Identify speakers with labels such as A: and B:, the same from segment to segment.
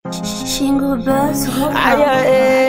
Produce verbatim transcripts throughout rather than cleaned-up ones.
A: Jingle bells,
B: aïe aïe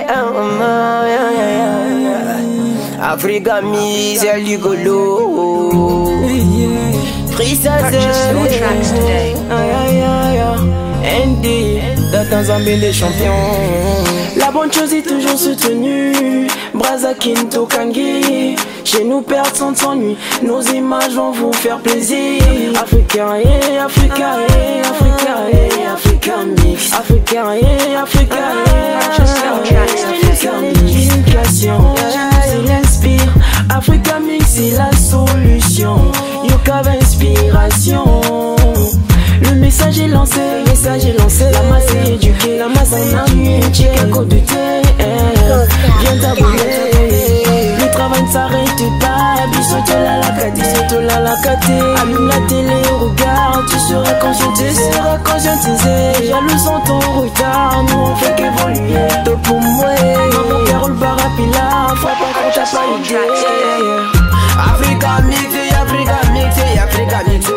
B: aïe Africa mise à ligolo.
A: Purchase your tracks today.
B: Aïe aïe aïe Andy, d'Atanzambé les champions. La bonne chose est toujours soutenue. Braza Kinto Kangi. Chez nous personne s'ennuie. Nos images vont vous faire plaisir. Africa, yeah, Africa, yeah, Africa, yeah, Africa mix. Africa, yeah, Africa, yeah, Africa mix. Éducation, c'est l'inspire. Africa mix, c'est la solution. Yoka inspiration. Le message est lancé, le message est lancé. La masse est éduquée, la masse est éduquée. Chicago de thé, viens t'abonner. Le travail ne s'arrête pas. Bissote la la kate, bissote la la kate. Allume la télé, regarde, tu seras conscientisé, tu seras conscientisé. Jaloux sans ton retard, nous on fait qu'évoluer. Top pour moi, maman Carole Barapila, faut pas qu'on t'a pas idée. Africa mix, Africa mix, Africa mix.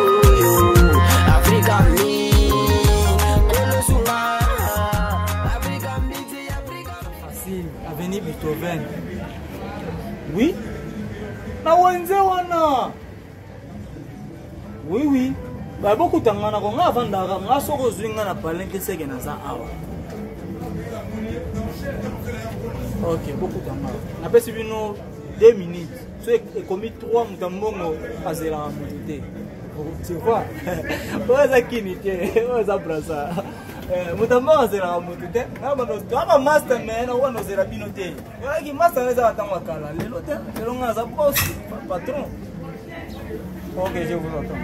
C: Avenue Beethoven. Oui? Na wenze wana. Oui oui. Ba beaucoup tangana ko nga vandaka nga soko zwinga na palenke seke na za awa. OK, beaucoup tangana. Na pesi bino deux minutes. So e commis trois mutambongo azela mutite. Tu vois? Oza kinite, oza brasa. Mutambo azela mutite. Na bano ama master man wana ozela bino te. Yaki master eza atanga kala. Lelo te, lelo nga za boss, patron. OK, je vous entends.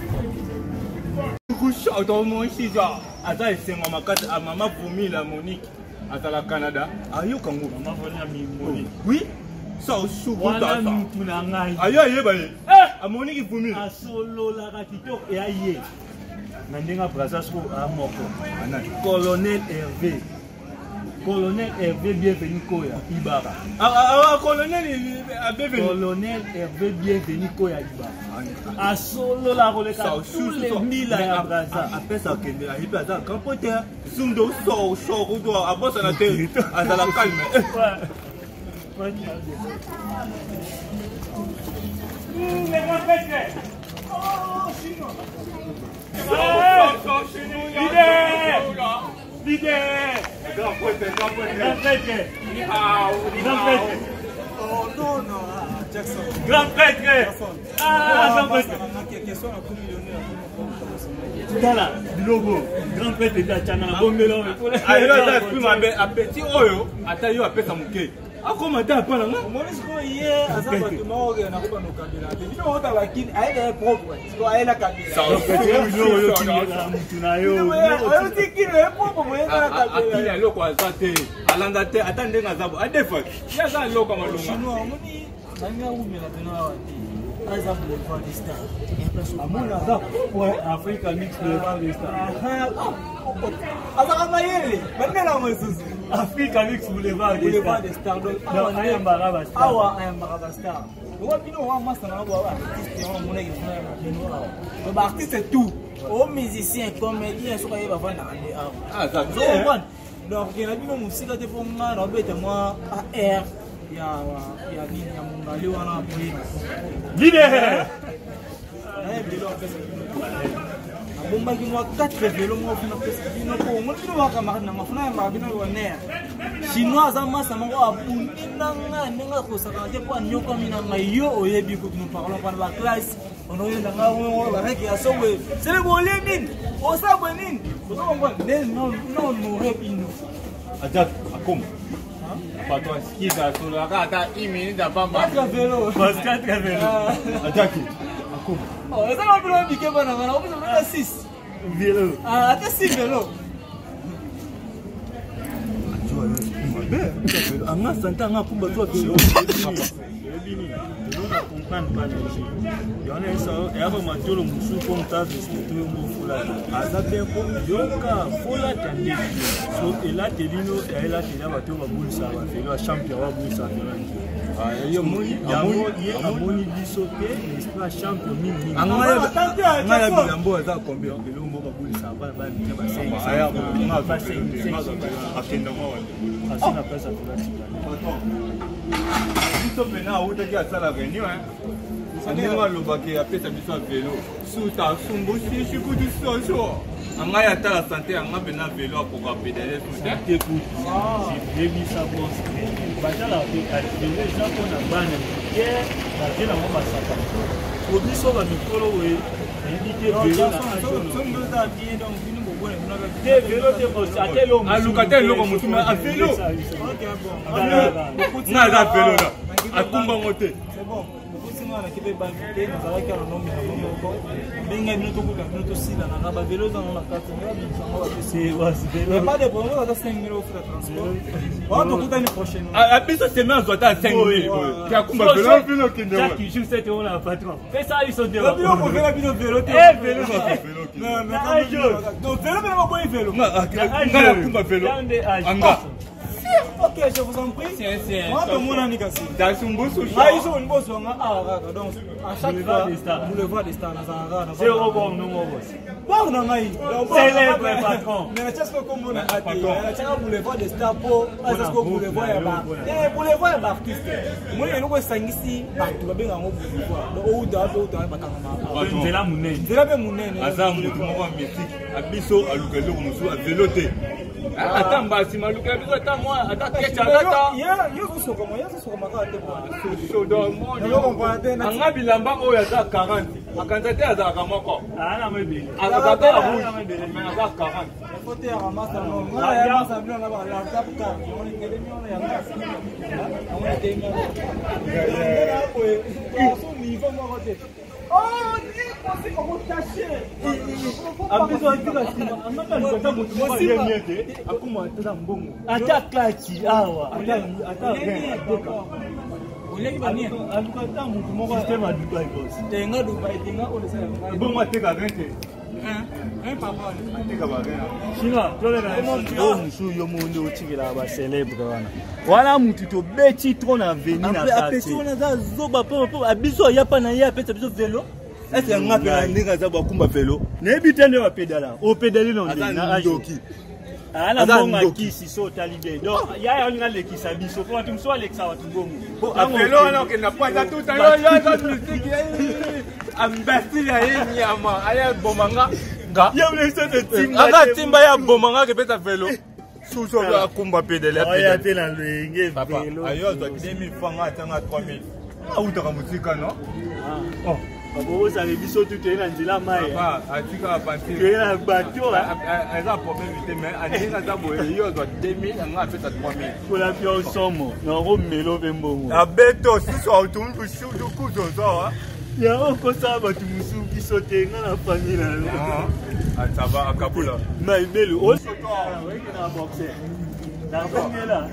D: Kusha to mo shija. Ata esenga makati a mama Vumi la Monique. Ata la Canada. Ayoka ngo mama Vumi mi Monique. Oui? Ça au
C: Wana mutu na ngai.
D: Ayo aye ba ye. Eh, a Monique Vumi.
C: A solo la katito e aye. Na ndenga brasasko a moko.
D: Anani.
C: Colonel Hervé. Colonel Hervé bienvenu Koya Ibara.
D: Ah ah colonel a bienvenu.
C: Colonel Hervé bienvenu Koya Ibara. A solo la roleka tous les mille à Braza.
D: Après ça que a iba za campoter. Sundo so so do a bossa na te. A la calme.
C: Ouais.
D: Les grands pêcheurs. Oh, chinois.
C: Leader! Leader!
D: Grand prêtre, grand prêtre.
C: Grand prêtre! Grand prêtre!
E: Oh non, non, Jackson.
C: Grand prêtre! Ah, grand prêtre! Tala, logo. Grand prêtre de Tchana, Bombelo.
D: Ah, là, plus ma petit oyo. Attends, yo appelle ça mouké. Ah, comment t'as pas là?
E: Moi, je crois hier, à ça, tu m'as regardé, on a pas nos caméras. Tu dis, on t'a la kin, elle est propre. Tu vois, elle a la caméra.
D: Ça, on fait
C: yo yo qui la mutunayo.
E: On dit qu'il est propre, moi, elle a la caméra.
D: Ah, il y a l'eau quoi, ça t'es. Alanda t'es, attendez, Nazabo. Ah, des fois, il y a ça l'eau comme l'eau.
E: Chinois, on dit, ça n'y a où, mais la tenue par exemple, le Boulevard des Stars.
C: À mon avis, ouais, Africa mix Boulevard des Stars.
E: Ah, ça va mailler, maintenant là, moi, c'est
C: Africa mix Boulevard des
E: Boulevard
C: Stars.
E: des Stars. Donc,
C: Non, I am Baraba Star.
E: ah ouais, I am Baraba Star. Donc, puis nous, on va master, on va artiste, on va monnaie, on va artiste, c'est tout. Aux musiciens, comédiens, sur les bavons,
D: Ah, ça
E: donc, il y a des musiques qui font mal, on va être moi à R. Il y a il y a il y a mon gars, il y a un peu.
C: Leader!
E: Bon, bah, il y a quatre vélos, moi, je ne sais pas. Moi, je ne sais pas comment on a fait. On a chinois, ça m'a ça m'a dit, nanga, nanga, ko ça quand pas nyo comme nanga yo oyebi ko nous parlons par la classe. On a eu nanga on la règle à sauver. C'est le bolénin. On ça bolénin. On va non non nous répino.
D: Ajak, akom. Pas toi, ski ça sur la carte, une minute à pas mal.
E: Quatre vélos.
C: Pascal Cavelo.
D: Ajak, akom.
E: Oh, ça va plus piquer pas nanga, on peut mettre six.
C: Vélo.
E: Ah, attends six vélos.
C: Anga santa anga kumba tu vélo. Bini. On a comprendre pas les. Il y en a ça, et après matolo musu comme ta veste tout mo fola. Azabe ko yoka fola tande. So et là telino et là tela bato ba bulsa ba vélo champion wa bulsa vélo. Ah yo moni, ya moni, ya moni biso ke, n'est pas champion mingi.
D: Anga anga ya bilambo za combien vélo mo ba
E: boule ça va va bien va cinq
D: Ah, ya, on a
E: va
D: fait
E: cinq
D: le
E: cinq
D: akenda moi wana.
E: asi na pesa tu là.
D: Biso pena autaki asala réunion hein. Ndenge alobaki apesa biso ya velo suta asumbusi shikutu soso anga ya tala santé anga pena velo akoka pedale suta
E: Écoute, j'ai vu ça bon. Batala pe atelier ça pour na bana. Hier, la vie na moi masaka. Obi so ba mikolo we. Indike velo na
C: sondo za bien donc vinu bobone kuna ba
E: te velo te ko sa te lo.
D: alukate loko mutuma a velo
C: OK bon
D: nga za velo la akumba ngote
C: c'est bon na kibe ba te na za ka no mi na mo benga bino to kuka bino to sila na ba velo za na kati na bi sango ba
E: C'est was velo.
C: pas de problème ça cinq mille euros de transport on to kuta ni prochaine
D: a biso semaine azwata cinq mille ki akumba velo velo kende wa
E: Chaque jour c'était on la patron. Fais ça ils sont de.
C: ba bino ko vela bino velo te
E: Eh velo.
C: non mais quand jour donc velo mais pas bon velo
D: nga akumba velo anga
C: OK je vous en prie
D: c'est c'est
C: moi to mona ni kasi
D: dasumbusu
C: ah ils sont une bosse on a ah donc à chaque fois vous le voit des stars na zanga na
E: Zéro bon non boss.
C: bon na ngai
E: Célèbre patron.
C: mais qu'est-ce que comme on a ati ça vous le voit des stars po est-ce que vous le voyez ba eh vous le voyez ba artiste moi il ko sangisi bato ba benga ngo vous voir le ou da ou da batanga
E: C'est la monnaie.
C: nzela be munene
D: aza mutu moko ya musique abiso aluka eloko mosusu avelo te ata mbasi maluka biso ata mwa ata kecha ata
C: ya yo so comme ya so comme ka te
D: sodo anga bilamba oyo aza quarante akanza te azalaka moko
E: Ah na mebele.
D: azaka abume aza quarante
C: faut te ramasa no ngala ya masa bino na ba la tap ka on est kele mi on ya ngasa on est te mi ngala ko e so niveau mo ko te oh ni ko si ko taché
E: Abiso atika sima. Amaka nikata mutu mwa yemiete. Akuma atata mbongo. Ata kati awa. Ata ata atoka.
C: oleki ba nini
E: Alukata mutu mwa système a Dubai boss.
C: tenga Dubai tenga ole sa
D: bongo ateka rente
C: un papa
D: ateka barena
E: China, tole na yo musu yo monde otikela ba célèbre wana. Wana mutu to beti trop na veni na kati. Apeti wana za zoba po po abiso ya pa na ya apeti abiso velo.
D: ese anga pe ndinga za bakumba velo
E: Nebi tende wa pedala. O pedali no
D: aza
E: na
D: ndoki
E: ala
D: Aza
E: mbonga
D: ndoki.
E: kisi so talide. Donc ya ya nga lekisa biso po watu mso alexa watu bongo.
D: velo wana okenda pwata tuta yo yo aza musique ambasile ya ye nyama aya bomanga nga
E: Ya mlesa de timba.
D: anga timba ya bomanga kepeta velo suso akumba pedele
E: Oya te na lenge
D: papa
E: velo.
D: ayo azwa deux mille francs atanga trois mille autaka mosika no
E: Oh. Abo sa biso tu te na nzela mai.
D: papa atika apanti
E: Tu na bateau là.
D: eza problème te mais alingi aza boye yo azwa deux mille anga apesa trois mille
E: Pour la pio somo. Na ro melo pe mbongo.
D: abeto siso autumn bushudu kuzozo
E: Ya oko sa ba tu musu biso te nga na famille na.
D: ataba akabula
E: Mais belo o soto. Ouais que na boxer. Na famille là.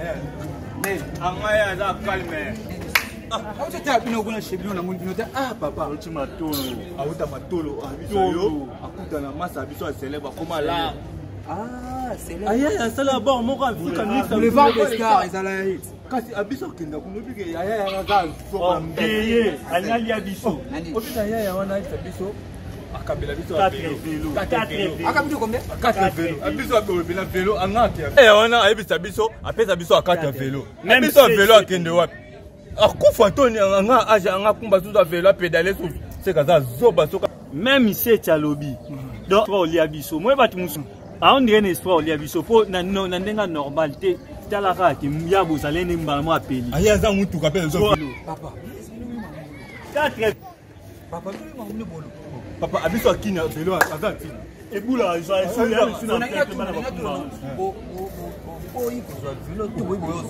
D: anga ya aza calme
C: au te ta bino kuna shebino na mundi nota ah papa
E: Oti matolo.
D: auta matolo abiso yo akutana masa biso célèbre koma la
C: ah c'est là
E: Aya ya sala ba moko Afrika mix.
C: le vent des stars ezala hit
D: kasi abiso kenda kunobike yaya ya aza
E: Oh, payé. Anyali ya biso.
D: opita yaya wana ayisa biso akabela biso
E: Quatre vélos. Quatre vélos.
C: aka mtu combien
D: akata velo abiso abela velo angaki eh wana ayebisa biso apesa biso akata velo
E: Même
D: biso
E: si-
D: velo akende wapi akufa ntoni anga age anga kumba susu velo apedale susu seka za zoba soka
E: Même ici Tchalobi. Donc on lia biso. Moi ba tu musu. A on dirait espoir on lia biso po na no na ndenga normalité. Tala ka ki ya bo salene mbala mo apeli.
D: aya za mutuka pe zo
C: papa
E: Quatre
C: papa tu m'as bolo
D: papa abiso akina velo aza ntina
E: ebula za eso ya biso na
C: on a
E: tete bana ba kumba.
C: bo bo bo il faut velo tu boy boy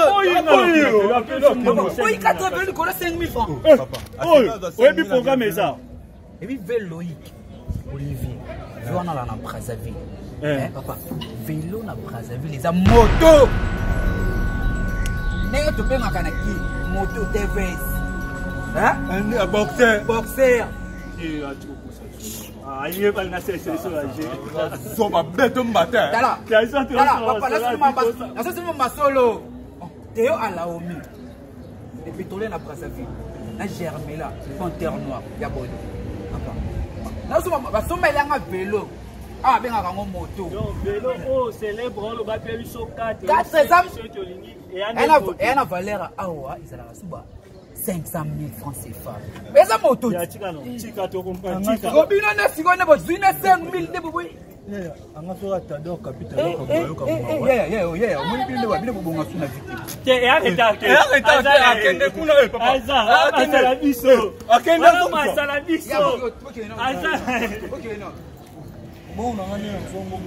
C: boy quatre velo ko cinq mille francs
D: papa
E: Oh, oyebi programme eza.
C: et puis vélo Loïc Olivier vélo na la na Brazzaville hein papa vélo na Brazzaville les a moto n'est to pe makana ki moto T V S hein
D: un boxer
C: boxer
E: Eh ati ko kusa. Ah, yeye bali na sese so la je.
D: zoba beto mbata
C: dala
E: Kaisa te.
C: dala papa laisse moi laisse moi ma solo Théo à la Omi et puis tolé na Brazzaville na Germela panthère noire ya bodo papa laisse moi ba somba ilanga vélo
E: Ah, ben à mon moto.
F: Donc, vélo, oh, célèbre, le bapé, il sont quatre.
E: quatre ans.
F: Et
E: un valeur à Awa, ils ont cinq cent mille francs C F A. Mais ça moto.
F: Il y a Tika, non. Tika, tu comprends.
E: Tika. Robina, c'est quoi, on a besoin de cinq mille de bouillie.
C: On a fait un tador capital.
E: Eh, eh, eh, yeah, yeah, yeah. On a bien le bon à son victime.
F: Et arrête, arrête.
D: Arrête, arrête, arrête, papa.
F: Aza, Aza la biso. Aza la biso. Aza.
E: Ok, non.
C: Bon, on a un fonds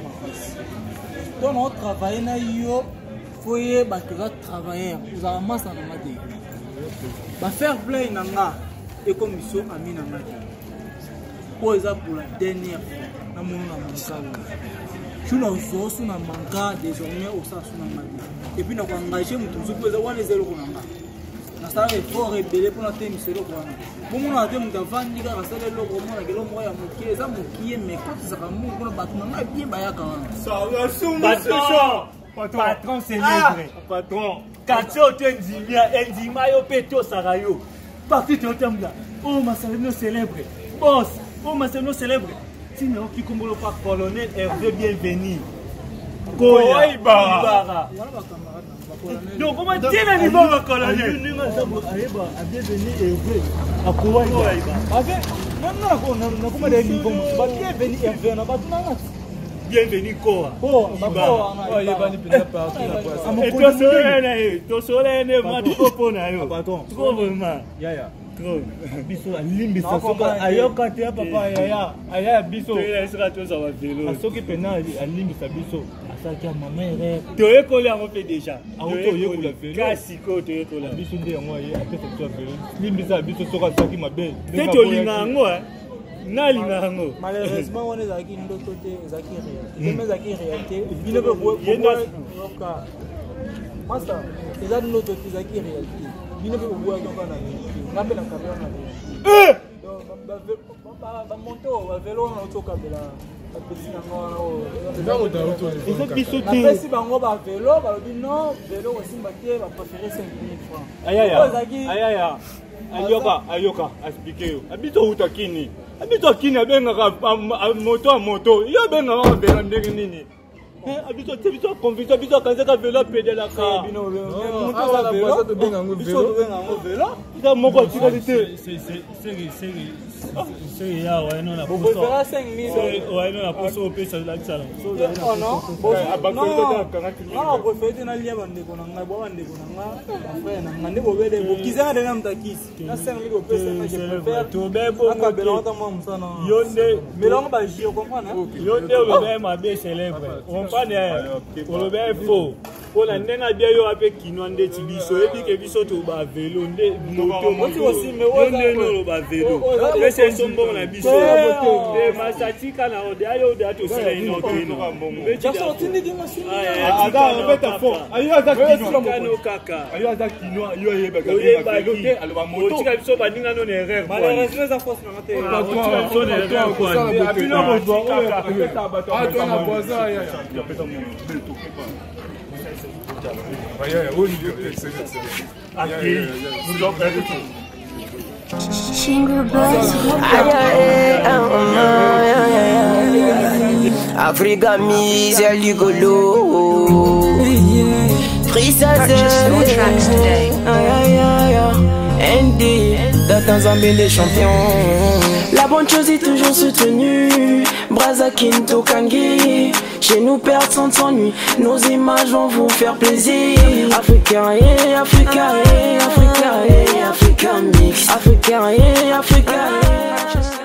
C: bon. Donc, on travaille na yo. Faut y travailler. Vous avez masse en amade. Ba faire play nanga et commission ami nanga. Pour exemple pour la dernière fois, na mon na manka. Je na zo na manka désormais au sa na madi. Et puis na ko engager mutu zo pesa wana zero konanga. Na ça effort rebelle pour na tenir zero kwana. Pour mon ate mutu vandi ka rasale lo ko mona kelo moya mukie za mukie mais quand ça ka mu ko ba tuna bien ba ya kana.
D: Ça va suma ça.
F: Patron, patron célèbre. Patron. Katio tu Ndimia, Ndima yo peto sarayo. Parti tu entends là. Oh ma salino célèbre. Boss, oh ma salino célèbre. Si non qui comme le pas colonel Hervé bienvenu. Koya Ibara. Donc comment tu es niveau le colonel? Nous nous Aiba a bienvenu Hervé. A Koya Ibara. Avec non non non non comment des niveau. Ba bienvenu Hervé na ba tunanga. Bienvenue Koa. Oh, Koa. Oh, il est venu peut-être partout. Et toi, soleil, toi, soleil, ne va pas pour nous. Pardon. Trop vraiment. Ya ya. Trop. Biso a limbi ça. Ayo quand ya papa ya ya. Aya biso. Tu es sera toi ça va vélo. A soki pena a limbi ça biso. Asa kia maman rêve. Tu es collé en fait déjà. A auto yo pour la vélo. Kasi ko tu es collé. Biso ndé moi ya après ça tu vélo. Limbi ça biso soka saki mabe. Tu to linga ngo hein.
C: Malheureusement, on est à qui nous côté, Zaki réalité. Mais Zaki réalité, il ne peut pas. Master, c'est là de notre côté Zaki réalité. Il ne peut pas voir donc on a vérité. On appelle la caméra. Eh! Donc, on monte au vélo, on a auto caméra. C'est pas auto. Ils ont pissé. Après, si on va vélo, on va dire non, vélo aussi, on va préférer cinq mille francs.
F: Aïe aïe aïe aïe. Ayoka, ayoka, expliquez-vous. Habite où t'as kini? Habite qui n'a bien à moto à moto. Il y a bien à faire un déguisé. Habite tu habite conviction, habite quand ça vélo pédale la car.
C: Non, moto à la voiture de bien en vélo. Vélo?
F: Ça mon quoi tu vas dire?
C: C'est c'est c'est c'est c'est ya ouais non la
E: pour faire cinq mille.
F: Ouais non la pour au pays ça la ça.
E: Non non. Non, pour faire na lia bande ko na ngabo bande ko na frère na ngande bo bede bo kizanga de na mtakisi. Na cinq mille au pesa na je préfère.
F: To be bo
E: ka bela ta mo msana.
F: Yonde
E: melongo ba jio comprendre?
F: Yonde o be ma be célèbre. On pas ne be faux. Pour la nena bien yo avec kinwande tibiso et puis que biso to ba vélo ndé moto moto aussi mais ouais non ba vélo mais c'est son bon la biso et masatika na ode ayo de ato sala ino kino mais tu sorti ni machine
D: aga on fait ta fond ayo aza kino
F: kano kaka
D: ayo aza kino ayo yeba ka vélo te aloba moto
F: tika biso ba ninga non erreur
E: malheureusement ça force na te
F: pas toi son erreur quoi
D: abino mo do ah toi na boisa ya ya peta mo bel to pas. Ah, yeah, yeah, oui, c'est c'est c'est nous avons perdu tout.
A: Jingle bells.
B: Africa mise à ligolo.
A: Purchase your tracks today.
B: Andy, dans un des champions. La bonne chose est toujours soutenue. Braza Kinto Kangi. Chez nous personne s'ennuie. Nos images vont vous faire plaisir. Africain et Africain et Africain et Africain mix. Africain et Africain et